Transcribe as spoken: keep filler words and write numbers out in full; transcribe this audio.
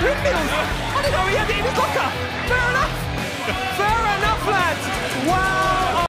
Windmills! I didn't know he had it in his locker!